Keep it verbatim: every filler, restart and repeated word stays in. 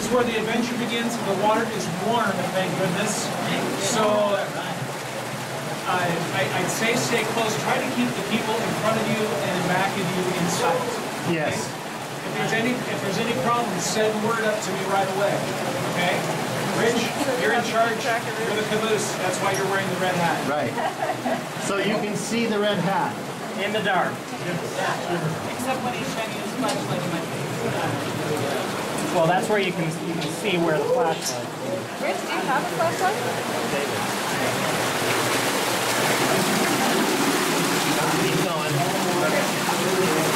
where the adventure begins. The water is warm, thank goodness. So I, I, I'd say stay close. Try to keep the people in front of you and in back of you in sight. Yes. Okay? If there's any if there's any problems, send word up to me right away. Okay? Rich, you're in charge. You're the caboose. That's why you're wearing the red hat. Right. So you can see the red hat. In the dark. Except when he's shining his flashlight in my face. Well, that's where you can you can see where the flashlight is. Rich, do you have a flashlight? Keep going.